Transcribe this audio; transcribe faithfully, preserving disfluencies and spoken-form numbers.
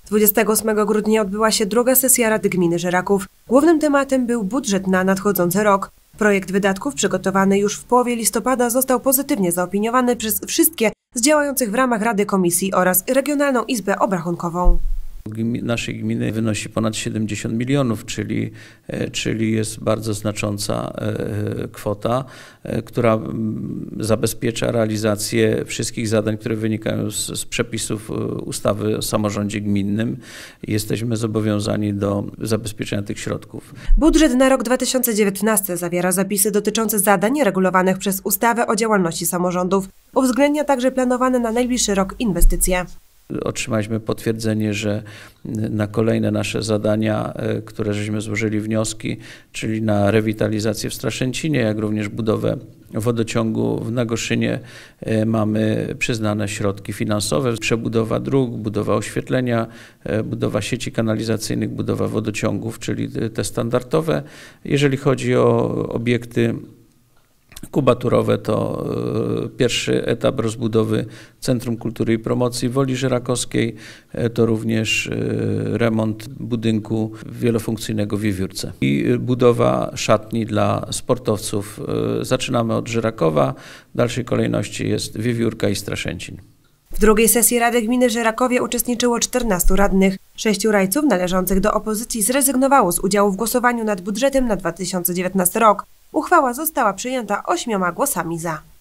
dwudziestego ósmego grudnia odbyła się druga sesja Rady Gminy Żyraków. Głównym tematem był budżet na nadchodzący rok. Projekt wydatków przygotowany już w połowie listopada został pozytywnie zaopiniowany przez wszystkie z działających w ramach Rady Komisji oraz Regionalną Izbę Obrachunkową. Naszej gminy wynosi ponad siedemdziesiąt milionów, czyli, czyli jest bardzo znacząca kwota, która zabezpiecza realizację wszystkich zadań, które wynikają z, z przepisów ustawy o samorządzie gminnym. Jesteśmy zobowiązani do zabezpieczenia tych środków. Budżet na rok dwa tysiące dziewiętnasty zawiera zapisy dotyczące zadań regulowanych przez ustawę o działalności samorządów. Uwzględnia także planowane na najbliższy rok inwestycje. Otrzymaliśmy potwierdzenie, że na kolejne nasze zadania, które żeśmy złożyli wnioski, czyli na rewitalizację w Straszęcinie, jak również budowę wodociągu w Nagoszynie, mamy przyznane środki finansowe. Przebudowa dróg, budowa oświetlenia, budowa sieci kanalizacyjnych, budowa wodociągów, czyli te standardowe. Jeżeli chodzi o obiekty kubaturowe, to pierwszy etap rozbudowy Centrum Kultury i Promocji Woli Żyrakowskiej, to również remont budynku wielofunkcyjnego w Wiewiórce i budowa szatni dla sportowców. Zaczynamy od Żyrakowa, w dalszej kolejności jest Wiewiórka i Straszęcin. W drugiej sesji Rady Gminy w Żyrakowie uczestniczyło czternastu radnych. Sześciu radców należących do opozycji zrezygnowało z udziału w głosowaniu nad budżetem na dwa tysiące dziewiętnasty rok. Uchwała została przyjęta ośmioma głosami za.